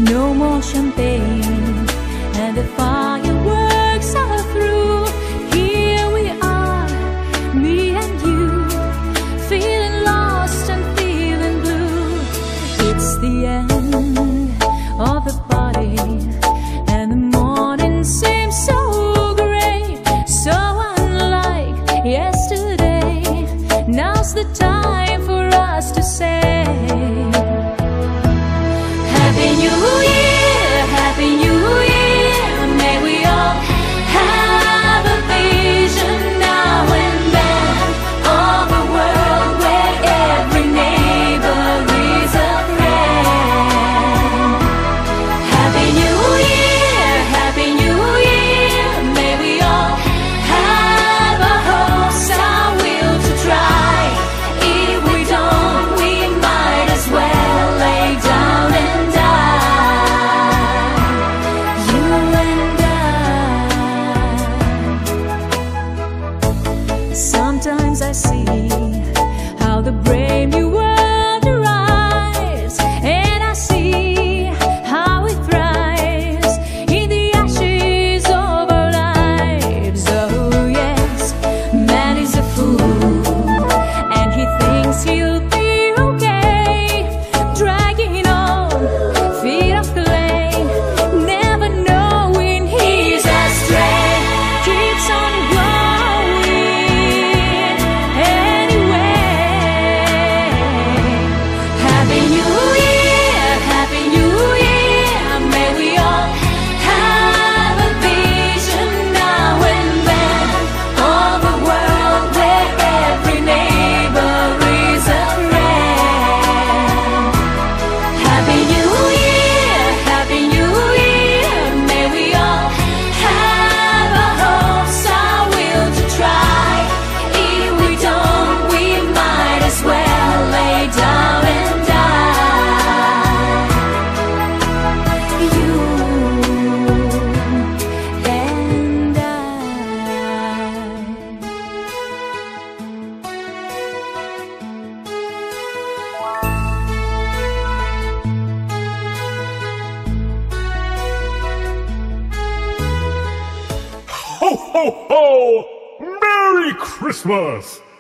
no more champagne, and the fireworks are through. Here we are, me and you, feeling lost and feeling blue. It's the end of the party, and the morning seems so gray, so unlike yesterday. Now's the time for us to say Happy New Year, Happy New Year. May we all have a vision now and then of a world where every neighbor is a friend. Happy New Year, Happy New Year. May we all have a hopes, our will to try. If we don't, we might as well lay down and die. You and I. Sometimes I see how the brave new world arrives, and I see how it thrives in the ashes of our lives. Oh yes, man is a fool, and he thinks he'll be okay, dragging on feet of clay, never knowing he's astray. Keeps on going anyway. Happy New Year, Happy New Year. May we all have a vision now and then of a world where every neighbor is a friend. Happy New Year, Happy New Year. May we all have a hopes, our will to try. If we don't, we might as well lay down and die. You and I. Ho, ho, ho! Merry Christmas!